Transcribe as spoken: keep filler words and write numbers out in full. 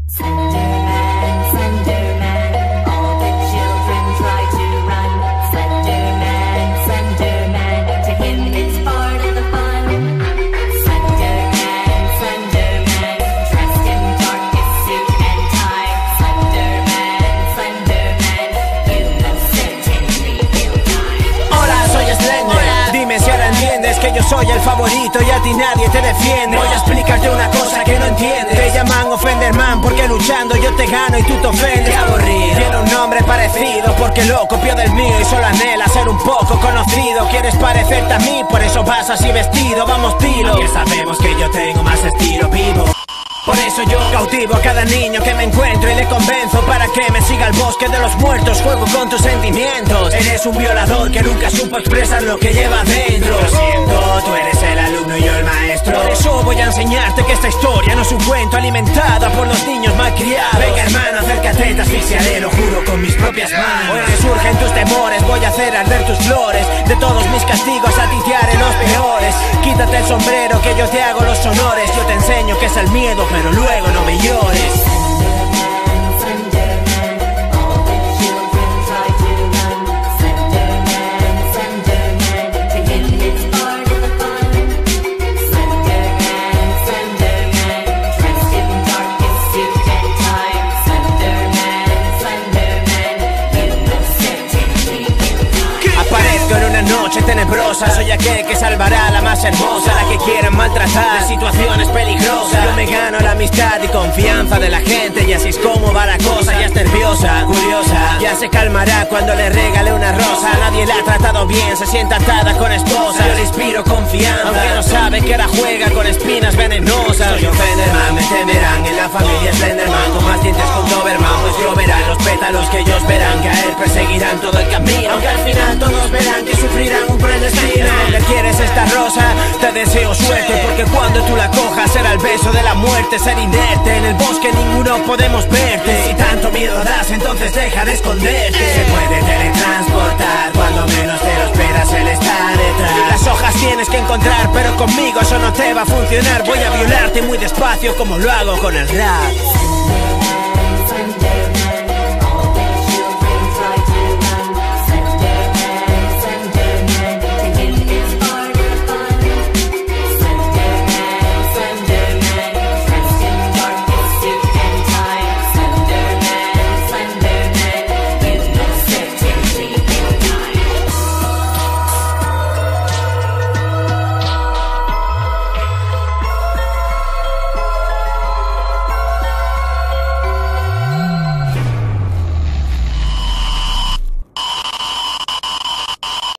Slenderman, Slenderman, all the children try to run. Slenderman, Slenderman, to him it's part of the fun. Slenderman, Slenderman, dressed in darkest suit and tie. Slenderman, Slenderman, you most certainly will die. Hola, soy Slender. Hola. Dime si ahora entiendes que yo soy el favorito y a ti nadie te defiende. Voy a explicarte una cosa que no entiendes. Te llaman Ofenderman porque luchando yo te gano y tú te ofendes. Qué aburrido. Tiene un nombre parecido porque lo copió del mío y solo anhela ser un poco conocido. Quieres parecerte a mí, por eso vas así vestido. Vamos, tiro. Aunque sabemos que yo tengo más estilo vivo. Por eso yo cautivo a cada niño que me encuentro y le convenzo para que me siga al bosque de los muertos. Juego con tus sentimientos. Eres un violador que nunca supo expresar lo que lleva dentro. Lo siento, tú eres el alumno y yo el maestro. Por eso voy a enseñarte que esta historia no es un cuento alimentada por los niños malcriados. Venga hermano, acércate, te asfixiaré, lo juro con mis propias manos. Hoy resurgen tus temores, voy a hacer arder tus flores. De todos mis castigos a ti te haré los peores. Quítate el sombrero que yo te hago los honores. Yo te enseño que es el miedo, pero luego no me llores. Slenderman, Slenderman, all the children try to run. Slenderman, Slenderman, to him it's part of the fun. Slenderman, Slenderman, dressed in darkest suit and tie. Slenderman, Slenderman, you most certainly will die. Aparezco en una noche tenebrosa. Soy aquel que salvará a la más hermosa, la que quieran maltratar, de situaciones peligrosas. Yo me gano la amistad y confianza de la gente, y así es como va la cosa. Ya es nerviosa, curiosa, ya se calmará cuando le regale una rosa. Nadie la ha tratado bien, se sienta atada con esposa. Yo le inspiro confianza, aunque no sabe que ahora juega con espinas venenosas. Soy Ofenderman, me temerán en la familia Slenderman. Con más dientes con Doberman, pues lloverán los pétalos que ellos verán caer. Perseguirán todo el camino, aunque al final todos verán que sufrirán un cruel destino. ¿Dónde quieres esta rosa? Te deseo suerte, porque cuando tú la cojas será el beso de la muerte. Ser inerte, en el bosque ninguno podemos verte. Si tanto miedo das, entonces deja de esconderte. Se puede teletransportar, cuando menos te lo esperas él está detrás. Las hojas tienes que encontrar, pero conmigo eso no te va a funcionar. Voy a violarte muy despacio como lo hago con el rap.